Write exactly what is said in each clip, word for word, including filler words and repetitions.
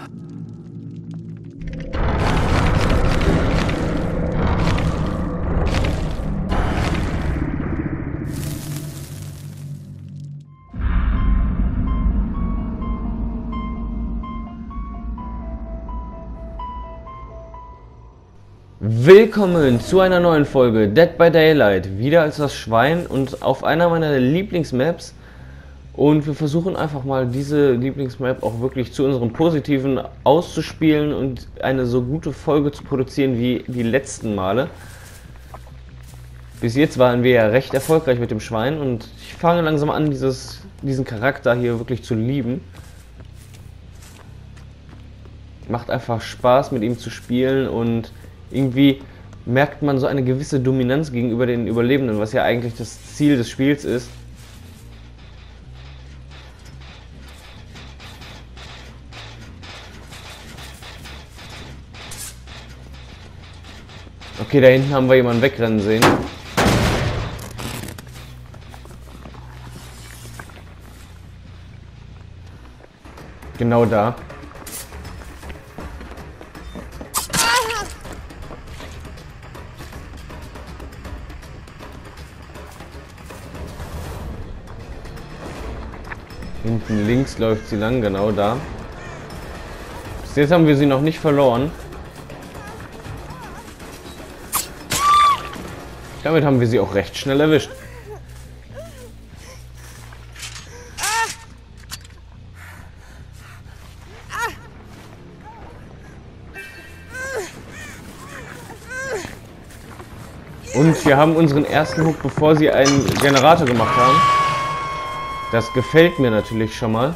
Willkommen zu einer neuen Folge Dead by Daylight, wieder als das Schwein und auf einer meiner Lieblingsmaps. Und wir versuchen einfach mal diese Lieblingsmap auch wirklich zu unserem Positiven auszuspielen und eine so gute Folge zu produzieren wie die letzten Male. Bis jetzt waren wir ja recht erfolgreich mit dem Schwein und ich fange langsam an, dieses, diesen Charakter hier wirklich zu lieben. Macht einfach Spaß, mit ihm zu spielen und irgendwie merkt man so eine gewisse Dominanz gegenüber den Überlebenden, was ja eigentlich das Ziel des Spiels ist. Okay, da hinten haben wir jemanden wegrennen sehen. Genau da. Hinten links läuft sie lang, genau da. Bis jetzt haben wir sie noch nicht verloren. Damit haben wir sie auch recht schnell erwischt. Und wir haben unseren ersten Hook, bevor sie einen Generator gemacht haben. Das gefällt mir natürlich schon mal.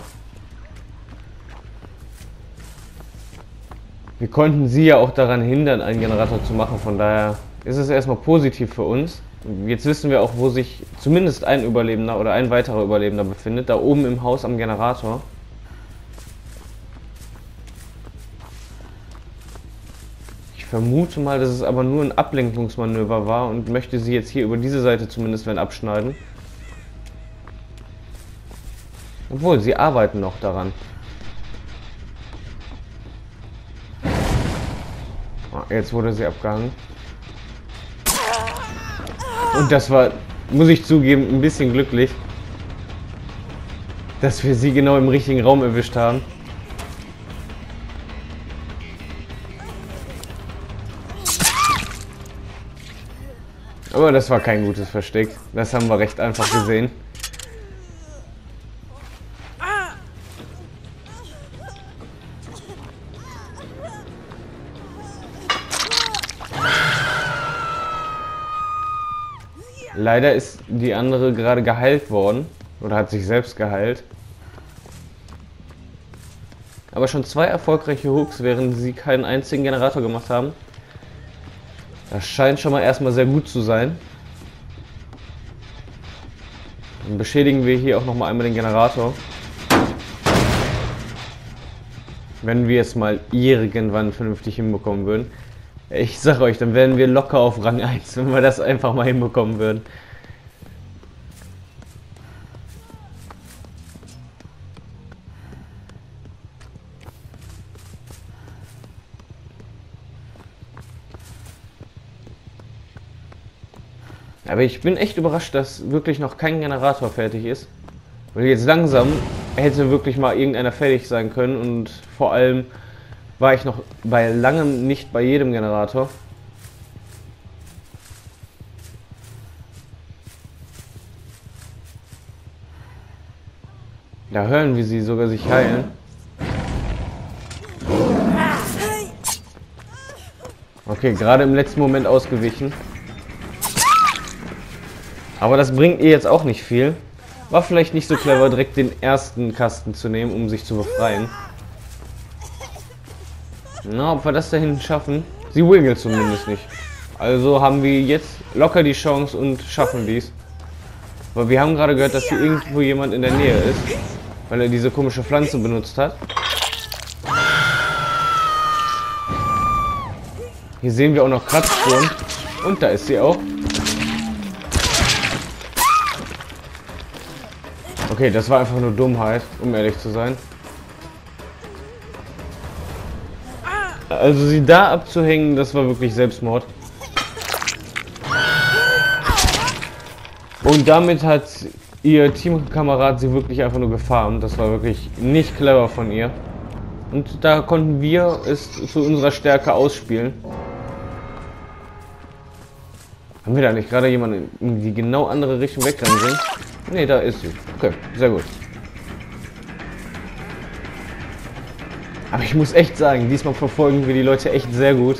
Wir konnten sie ja auch daran hindern, einen Generator zu machen, von daher ist es erstmal positiv für uns. Jetzt wissen wir auch, wo sich zumindest ein Überlebender oder ein weiterer Überlebender befindet, da oben im Haus am Generator. Ich vermute mal, dass es aber nur ein Ablenkungsmanöver war und möchte sie jetzt hier über diese Seite zumindest wenn abschneiden. Obwohl, sie arbeiten noch daran. Ah, jetzt wurde sie abgehangen. Und das war, muss ich zugeben, ein bisschen glücklich, dass wir sie genau im richtigen Raum erwischt haben. Aber das war kein gutes Versteck. Das haben wir recht einfach gesehen. Leider ist die andere gerade geheilt worden oder hat sich selbst geheilt. Aber schon zwei erfolgreiche Hooks, während sie keinen einzigen Generator gemacht haben. Das scheint schon mal erstmal sehr gut zu sein. Dann beschädigen wir hier auch noch mal einmal den Generator. Wenn wir es mal irgendwann vernünftig hinbekommen würden. Ich sag euch, dann wären wir locker auf Rang eins, wenn wir das einfach mal hinbekommen würden. Aber ich bin echt überrascht, dass wirklich noch kein Generator fertig ist. Weil jetzt langsam hätte wirklich mal irgendeiner fertig sein können und vor allem war ich noch bei langem nicht bei jedem Generator. Da hören wir sie sogar sich heilen. Okay, gerade im letzten Moment ausgewichen. Aber das bringt ihr jetzt auch nicht viel. War vielleicht nicht so clever, direkt den ersten Kasten zu nehmen, um sich zu befreien. Na, ob wir das da hinten schaffen? Sie wiggelt zumindest nicht. Also haben wir jetzt locker die Chance und schaffen dies. Aber wir haben gerade gehört, dass hier irgendwo jemand in der Nähe ist, weil er diese komische Pflanze benutzt hat. Hier sehen wir auch noch Kratzspuren. Und da ist sie auch. Okay, das war einfach nur Dummheit, um ehrlich zu sein. Also sie da abzuhängen, das war wirklich Selbstmord. Und damit hat ihr Teamkamerad sie wirklich einfach nur gefarmt. Das war wirklich nicht clever von ihr. Und da konnten wir es zu unserer Stärke ausspielen. Haben wir da nicht gerade jemanden in die genau andere Richtung wegrennen sehen? Ne, da ist sie. Okay, sehr gut. Aber ich muss echt sagen, diesmal verfolgen wir die Leute echt sehr gut.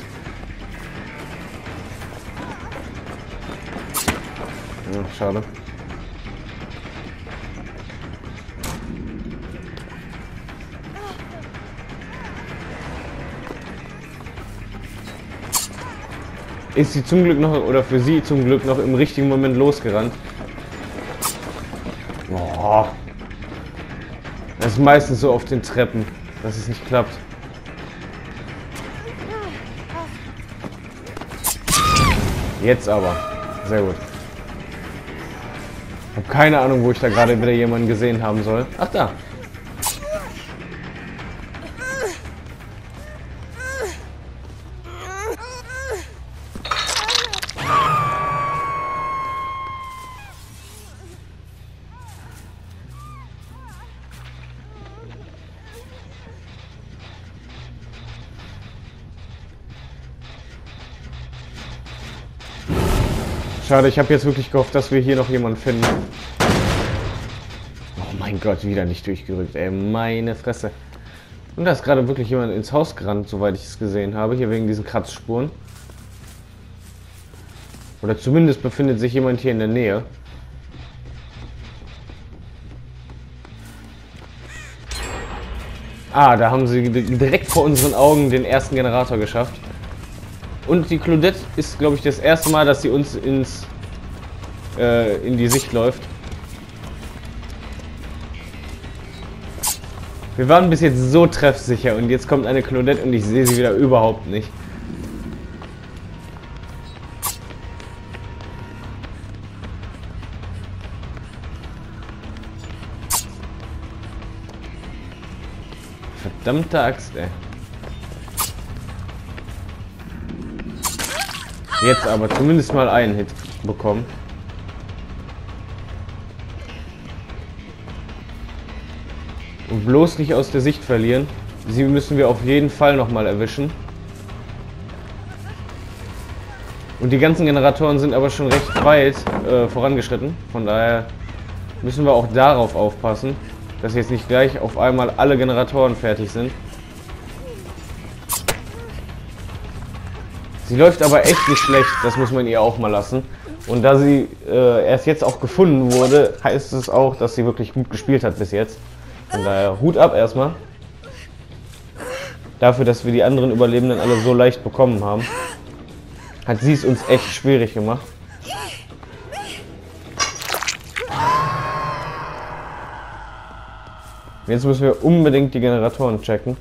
Ja, schade. Ist sie zum Glück noch, oder für sie zum Glück noch im richtigen Moment losgerannt. Boah. Das ist meistens so auf den Treppen, dass es nicht klappt. Jetzt aber. Sehr gut. Ich habe keine Ahnung, wo ich da gerade wieder jemanden gesehen haben soll. Ach, da. Schade, ich habe jetzt wirklich gehofft, dass wir hier noch jemanden finden. Oh mein Gott, wieder nicht durchgerückt, ey, meine Fresse. Und da ist gerade wirklich jemand ins Haus gerannt, soweit ich es gesehen habe, hier wegen diesen Kratzspuren. Oder zumindest befindet sich jemand hier in der Nähe. Ah, da haben sie direkt vor unseren Augen den ersten Generator geschafft. Und die Claudette ist, glaube ich, das erste Mal, dass sie uns ins, äh, in die Sicht läuft. Wir waren bis jetzt so treffsicher und jetzt kommt eine Claudette und ich sehe sie wieder überhaupt nicht. Verdammte Axt, ey. Jetzt aber zumindest mal einen Hit bekommen. Und bloß nicht aus der Sicht verlieren. Sie müssen wir auf jeden Fall nochmal erwischen. Und die ganzen Generatoren sind aber schon recht weit äh, vorangeschritten. Von daher müssen wir auch darauf aufpassen, dass jetzt nicht gleich auf einmal alle Generatoren fertig sind. Sie läuft aber echt nicht schlecht, das muss man ihr auch mal lassen. Und da sie äh, erst jetzt auch gefunden wurde, heißt es auch, dass sie wirklich gut gespielt hat bis jetzt. Von daher Hut ab erstmal. Dafür, dass wir die anderen Überlebenden alle so leicht bekommen haben, hat sie es uns echt schwierig gemacht. Jetzt müssen wir unbedingt die Generatoren checken.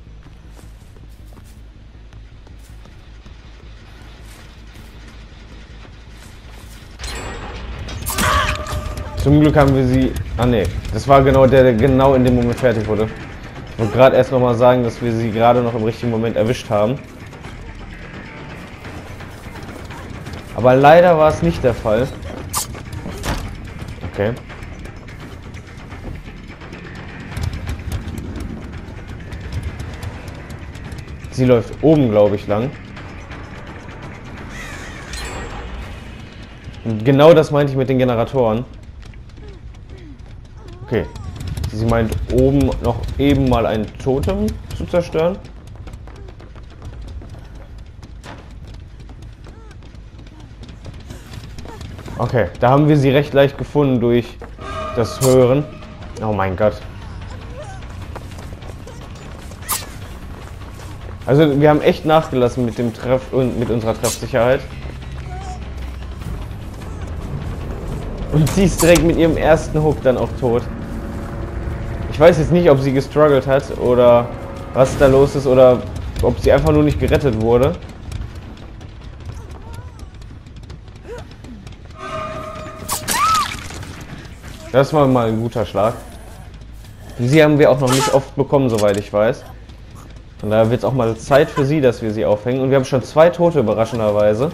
Zum Glück haben wir sie... Ah ne, das war genau der, der genau in dem Moment fertig wurde. Ich wollte gerade erst noch mal sagen, dass wir sie gerade noch im richtigen Moment erwischt haben. Aber leider war es nicht der Fall. Okay. Sie läuft oben, glaube ich, lang. Und genau das meinte ich mit den Generatoren. Okay. Sie meint oben noch eben mal ein Totem zu zerstören. Okay, da haben wir sie recht leicht gefunden durch das Hören. Oh mein Gott. Also wir haben echt nachgelassen mit dem Treff und mit unserer Treffsicherheit. Und sie ist direkt mit ihrem ersten Hook dann auch tot. Ich weiß jetzt nicht, ob sie gestruggelt hat oder was da los ist oder ob sie einfach nur nicht gerettet wurde. Das war mal ein guter Schlag. Sie haben wir auch noch nicht oft bekommen, soweit ich weiß. Und da wird es auch mal Zeit für sie, dass wir sie aufhängen. Und wir haben schon zwei Tote, überraschenderweise.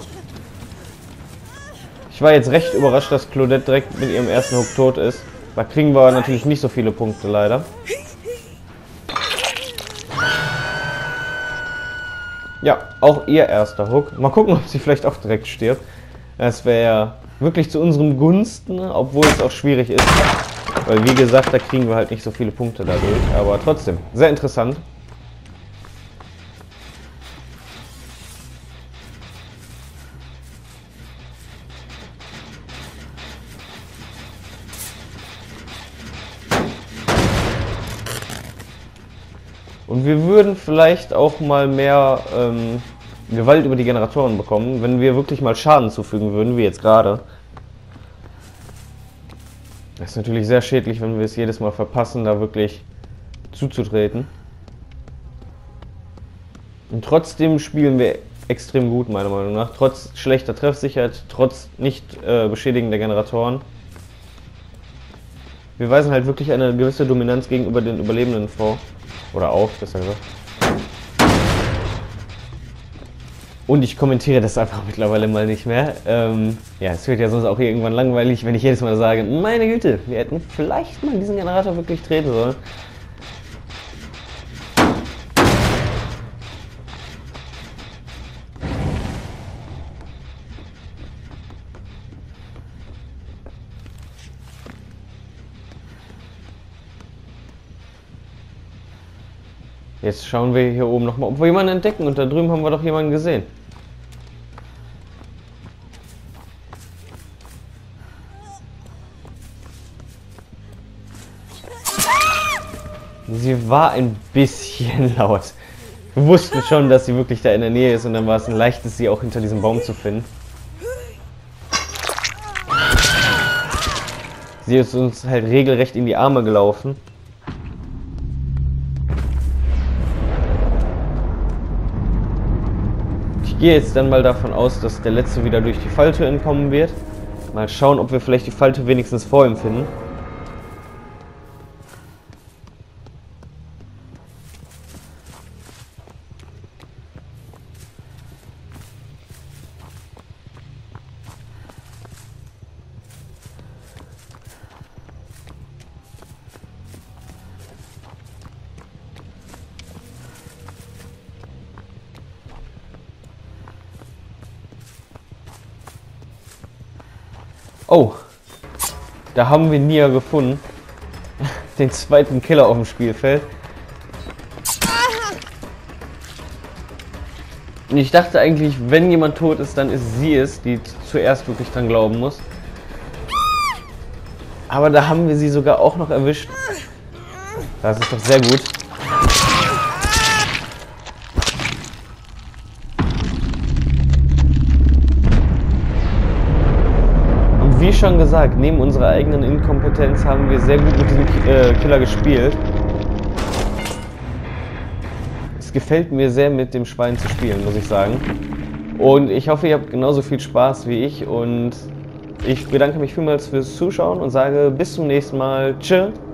Ich war jetzt recht überrascht, dass Claudette direkt mit ihrem ersten Hook tot ist. Da kriegen wir natürlich nicht so viele Punkte, leider. Ja, auch ihr erster Hook. Mal gucken, ob sie vielleicht auch direkt stirbt. Das wäre wirklich zu unserem Gunsten, obwohl es auch schwierig ist. Weil, wie gesagt, da kriegen wir halt nicht so viele Punkte dadurch. Aber trotzdem, sehr interessant. Und wir würden vielleicht auch mal mehr ähm, Gewalt über die Generatoren bekommen, wenn wir wirklich mal Schaden zufügen würden, wie jetzt gerade. Das ist natürlich sehr schädlich, wenn wir es jedes Mal verpassen, da wirklich zuzutreten. Und trotzdem spielen wir extrem gut, meiner Meinung nach. Trotz schlechter Treffsicherheit, trotz nicht äh, beschädigender Generatoren. Wir weisen halt wirklich eine gewisse Dominanz gegenüber den Überlebenden vor. Oder auf, besser gesagt. Und ich kommentiere das einfach mittlerweile mal nicht mehr. Ähm, ja, es wird ja sonst auch irgendwann langweilig, wenn ich jedes Mal sage, meine Güte, wir hätten vielleicht mal diesen Generator wirklich treten sollen. Jetzt schauen wir hier oben nochmal, ob wir jemanden entdecken. Und da drüben haben wir doch jemanden gesehen. Sie war ein bisschen laut. Wir wussten schon, dass sie wirklich da in der Nähe ist. Und dann war es ein leichtes, sie auch hinter diesem Baum zu finden. Sie ist uns halt regelrecht in die Arme gelaufen. Ich gehe jetzt dann mal davon aus, dass der Letzte wieder durch die Falltür entkommen wird. Mal schauen, ob wir vielleicht die Falltür wenigstens vor ihm finden. Oh, da haben wir Nia gefunden. Den zweiten Killer auf dem Spielfeld. Und ich dachte eigentlich, wenn jemand tot ist, dann ist sie es, die zuerst wirklich dran glauben muss. Aber da haben wir sie sogar auch noch erwischt. Das ist doch sehr gut. Wie schon gesagt, neben unserer eigenen Inkompetenz haben wir sehr gut mit diesem äh, Killer gespielt. Es gefällt mir sehr, mit dem Schwein zu spielen, muss ich sagen. Und ich hoffe, ihr habt genauso viel Spaß wie ich. Und ich bedanke mich vielmals fürs Zuschauen und sage bis zum nächsten Mal. Tschö!